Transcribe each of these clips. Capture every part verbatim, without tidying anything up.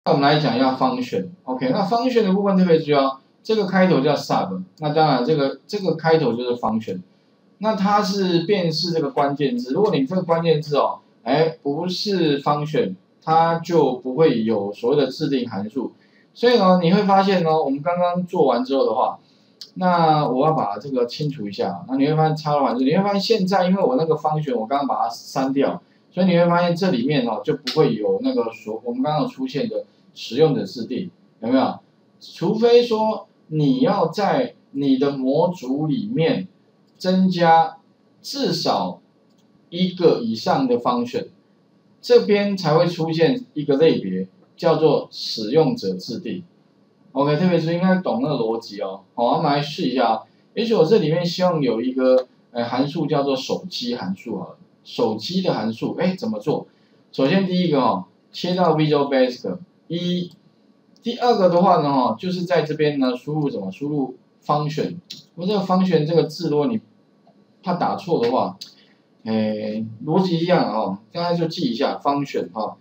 那我们来讲一下function。OK， 那 function 的部分特别重要，这个开头叫 sub， 那当然这个这个开头就是 function。那它是辨识这个关键字，如果你这个关键字哦，哎不是 function， 它就不会有所谓的制定函数。所以呢，你会发现呢，我们刚刚做完之后的话，那我要把这个清除一下，那你会发现插入函数，你会发现现在因为我那个function我刚刚把它删掉。所以你会发现这里面哦就不会有那个所我们刚刚出现的使用者制定，有没有？除非说你要在你的模组里面增加至少一个以上的function，这边才会出现一个类别叫做使用者制定。OK， 特别是应该懂那个逻辑哦。好，我们来试一下啊。也许我这里面希望有一个呃函数叫做手机函数好了。手机的函数，哎，怎么做？首先第一个哦，切到 Visual Basic 一，第二个的话呢，哈，就是在这边呢输入什么？输入 function。我这个 function 这个字，如果你怕打错的话，哎，逻辑一样哦，大家就记一下 function 哈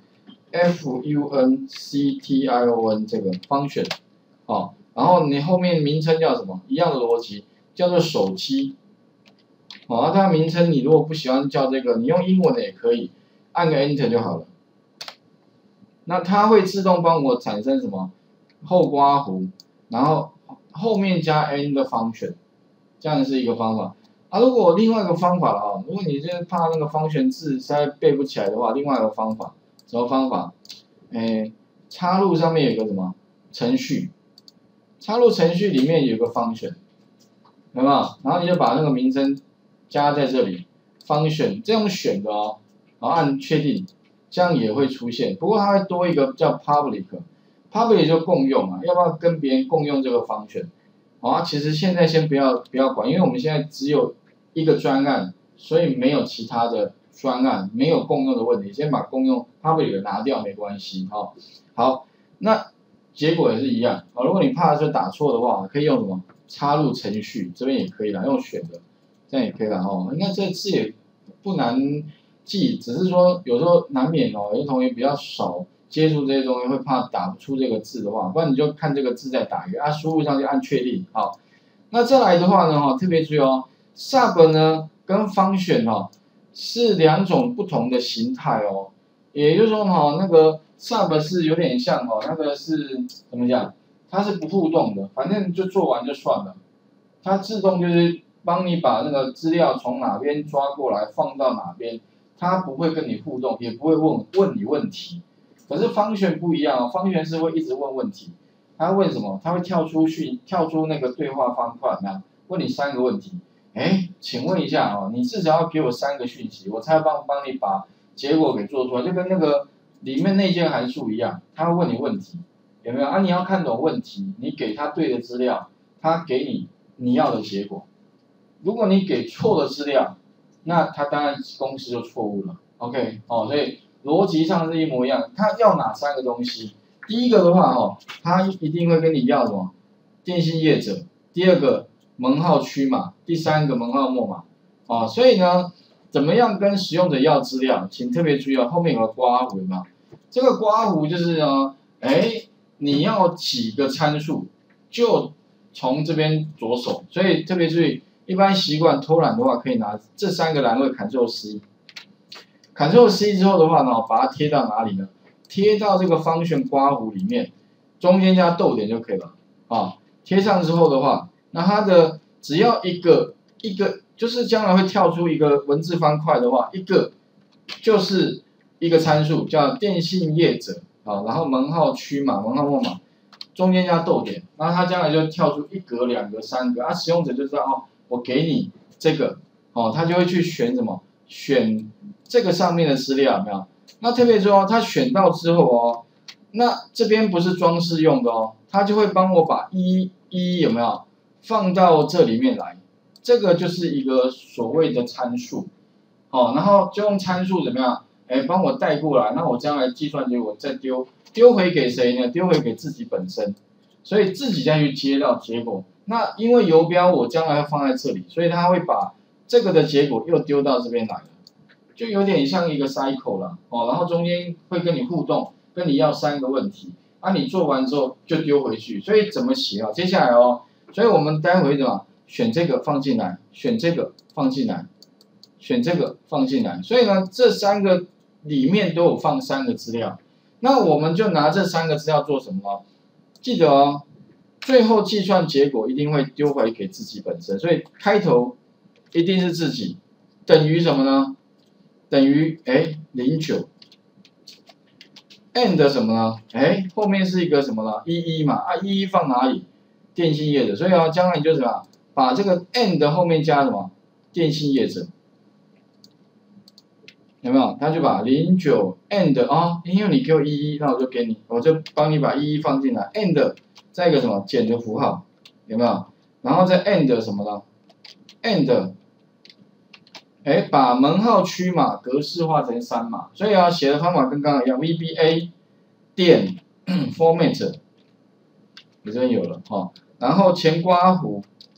，F U N C T I O N 这个 function， 好，然后你后面名称叫什么？一样的逻辑，叫做手机。好，那它名称你如果不喜欢叫这个，你用英文的也可以，按个 Enter 就好了。那它会自动帮我产生什么后刮弧，然后后面加 n 的 function， 这样是一个方法。啊，如果另外一个方法了啊，如果你是怕那个function字实在背不起来的话，另外一个方法，什么方法？诶，插入上面有个什么程序，插入程序里面有个 function， 有没有？然后你就把那个名称加在这里 ，function 这种选的哦，然后按确定，这样也会出现。不过它会多一个叫 public，public 就共用啊，要不要跟别人共用这个 function？ 啊，其实现在先不要不要管，因为我们现在只有一个专案，所以没有其他的专案，没有共用的问题，先把共用 public 拿掉没关系，哈、哦。好，那结果也是一样啊。如果你怕说打错的话，可以用什么插入程序，这边也可以啦，用选的。这样也可以啦哦，应该这字也不难记，只是说有时候难免哦，有些同学比较少接触这些东西，会怕打不出这个字的话，不然你就看这个字再打一个，啊，输入上去按确定，好。那再来的话呢，哈，特别注意哦 ，sub 呢跟 function 哦是两种不同的形态哦，也就是说哈，那个 sub 是有点像哦，那个是怎么讲？它是不互动的，反正就做完就算了，它自动就是帮你把那个资料从哪边抓过来放到哪边，它不会跟你互动，也不会问问你问题。可是function不一样哦，function是会一直问问题。它问什么？它会跳出讯，跳出那个对话方块，那问你三个问题。哎，请问一下哦，你至少要给我三个讯息，我才帮帮你把结果给做出来，就跟那个里面那件函数一样，它会问你问题，有没有啊？你要看懂问题，你给他对的资料，他给你你要的结果。如果你给错的资料，那它当然公式就错误了。OK， 哦，所以逻辑上是一模一样。它要哪三个东西？第一个的话，哦，它一定会跟你要什么？电信业者。第二个门号区码。第三个门号末码。啊，所以呢，怎么样跟使用者要资料？请特别注意哦，后面有个刮弧嘛。这个刮弧就是呢，哎，你要几个参数，就从这边着手。所以特别注意。一般习惯偷懒的话，可以拿这三个栏位 Ctrl C，Ctrl C 之后的话呢，把它贴到哪里呢？贴到这个function刮弧里面，中间加逗点就可以了。啊，贴上之后的话，那它的只要一个一个，就是将来会跳出一个文字方块的话，一个就是一个参数叫电信业者啊，然后门号区码、门号末码，中间加逗点，然后它将来就跳出一格、两格、三格，啊，使用者就知道哦。我给你这个，哦，他就会去选什么？选这个上面的资料，有没有？那特别说，他选到之后哦，那这边不是装饰用的哦，他就会帮我把一一有没有放到这里面来？这个就是一个所谓的参数，哦，然后就用参数怎么样？哎，帮我带过来，那我将来计算结果再丢丢回给谁呢？丢回给自己本身，所以自己再去接到结果。那因为游标我将来要放在这里，所以它会把这个的结果又丢到这边来了，就有点像一个 cycle 了哦。然后中间会跟你互动，跟你要三个问题啊，你做完之后就丢回去，所以怎么写啊？接下来哦，所以我们待会怎么选这个放进来，选这个放进来，选这个放进来，所以呢，这三个里面都有放三个资料，那我们就拿这三个资料做什么？记得哦，最后计算结果一定会丢回给自己本身，所以开头一定是自己，等于什么呢？等于哎零九。and 什么呢？哎，后面是一个什么呢？一一嘛，啊一一放哪里？电信业者，所以啊，将来你就什么，把这个 and 后面加什么？电信业者，有没有？他就把零九 and 啊，因为你给我一一，那我就给你，我就帮你把一一放进来 and 再一个什么减的符号，有没有？然后再 and 什么呢 ？and 哎，把门号区码格式化成三码，所以啊，写的方法跟刚刚一样 ，V B A 点 format 这边有了哈、哦，然后前括弧，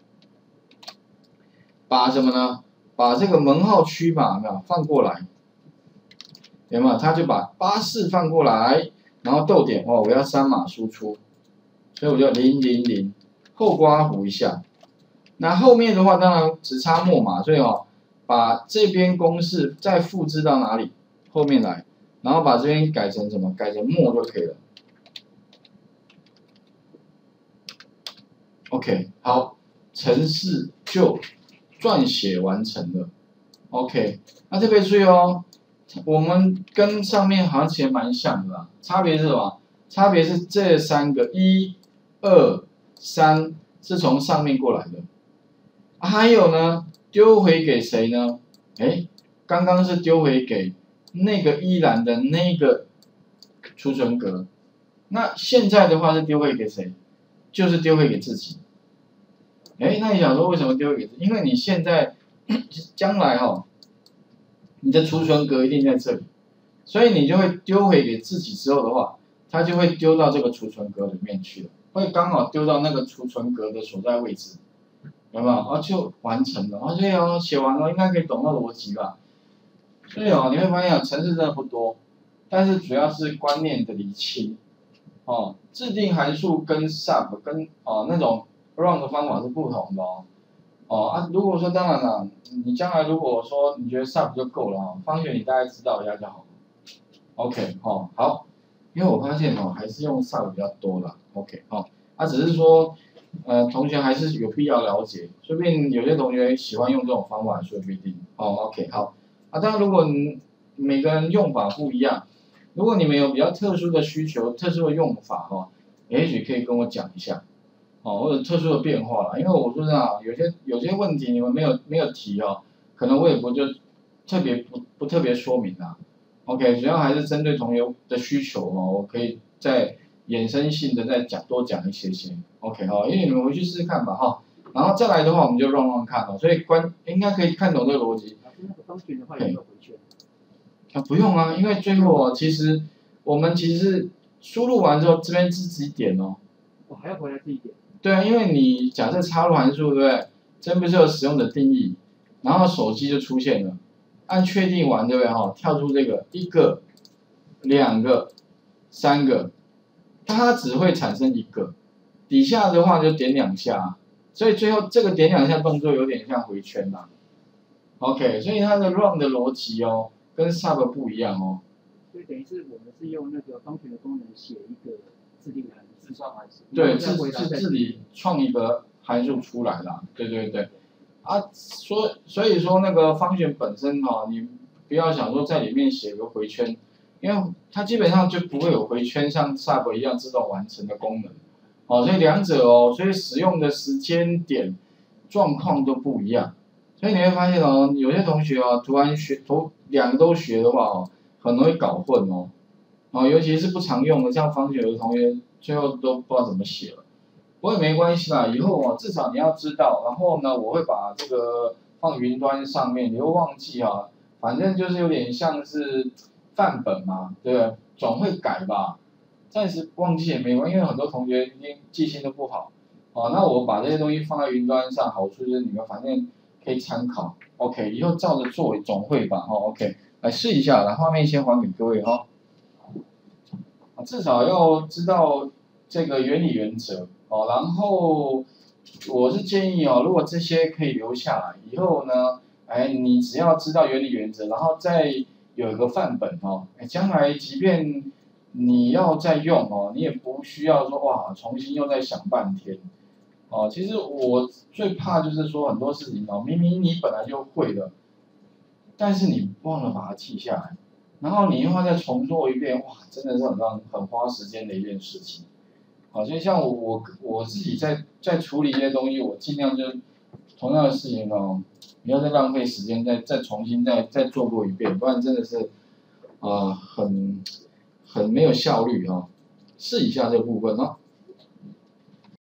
把什么呢？把这个门号区码有没有放过来？有没有？他就把八四放过来，然后逗点哦，我要三码输出，所以我就零零零后括弧一下。那后面的话当然只差末码，所以哦。把这边公式再复制到哪里？后面来，然后把这边改成什么？改成末就可以了。OK， 好，程式就撰写完成了。OK， 那特别注意哦，我们跟上面好像其实蛮像的啦，差别是什么？差别是这三个一、二、三是从上面过来的，啊、还有呢？丢回给谁呢？哎，刚刚是丢回给那个一栏的那个储存格，那现在的话是丢回给谁？就是丢回给自己。哎，那你想说为什么丢回给自己？因为你现在将来哈、哦，你的储存格一定在这里，所以你就会丢回给自己之后的话，它就会丢到这个储存格里面去了，会刚好丢到那个储存格的所在位置。有没有？啊，就完成了，啊，所以哦，写完了应该可以懂那逻辑吧？所以哦，你会发现程式真的不多，但是主要是观念的理清。哦，制定函数跟 sub 跟哦那种 run 的方法是不同的哦。哦啊，如果说当然了，你将来如果说你觉得 sub 就够了哦，方学你大概知道一下就好了。OK， 哦好，因为我发现哦还是用 sub 比较多啦。OK， 哦，啊只是说。呃，同学还是有必要了解，说不定有些同学喜欢用这种方法，说不一定。哦 ，OK， 好。啊，当然，如果你每个人用法不一样，如果你们有比较特殊的需求、特殊的用法哦，也许可以跟我讲一下，哦，或者特殊的变化啦。因为我说真的啊，有些有些问题你们没有没有提哦，可能我也不就特别不不特别说明啦。OK， 主要还是针对同学的需求哦，我可以再。衍生性的再讲多讲一些些 ，OK 哈，因为你们回去试试看吧哈，然后再来的话我们就 run run 看哦，所以关应该可以看懂这个逻辑。 老师那个方群的话有没有回圈？ 啊不用啊，因为最后哦，其实我们其实输入完之后这边自己点哦。 我还要回来自己点。 对啊，因为你假设插入函数对不对？这边不是有使用的定义，然后手机就出现了，按确定完对不对哈？跳出这个一个、两个、三个。它只会产生一个，底下的话就点两下，所以最后这个点两下动作有点像回圈啦。OK， 所以它的 run 的逻辑哦，跟 sub 不一样哦。 所以等于是我们是用那个方群的功能写一个自定函数，自创函数。 对，自自自己创一个函数出来啦。对对对。啊，所所以说那个方群本身哦，你不要想说在里面写个回圈。因为它基本上就不会有回圈像 sub 一样自动完成的功能，哦，所以两者哦，所以使用的时间点、状况都不一样，所以你会发现哦，有些同学哦，突然学头两个都学的话哦，很容易搞混哦，哦，尤其是不常用的，像方学的同学最后都不知道怎么写了，不过也没关系啦，以后哦，至少你要知道，然后呢，我会把这个放云端上面，你会忘记啊，反正就是有点像是。范本嘛，对不对？总会改吧，暂时忘记也没关系，因为很多同学已经记性都不好。哦，那我把这些东西放在云端上，好处就是你们反正可以参考。OK， 以后照着做总会吧。哦 ，OK， 来试一下，来画面先还给各位哈、哦。 至少要知道这个原理原则哦。然后我是建议哦，如果这些可以留下来，以后呢，哎，你只要知道原理原则，然后再有一个范本哦，哎，将来即便你要再用哦，你也不需要说哇，重新又再想半天。哦，其实我最怕就是说很多事情哦，明明你本来就会的，但是你忘了把它记下来，然后你又要再重做一遍，哇，真的是很让很花时间的一件事情。好，所以像我我我自己在在处理一些东西，我尽量就是同样的事情哦，不要再浪费时间再再重新再再做过一遍，不然真的是啊、呃、很很没有效率哦。试一下这部分哦。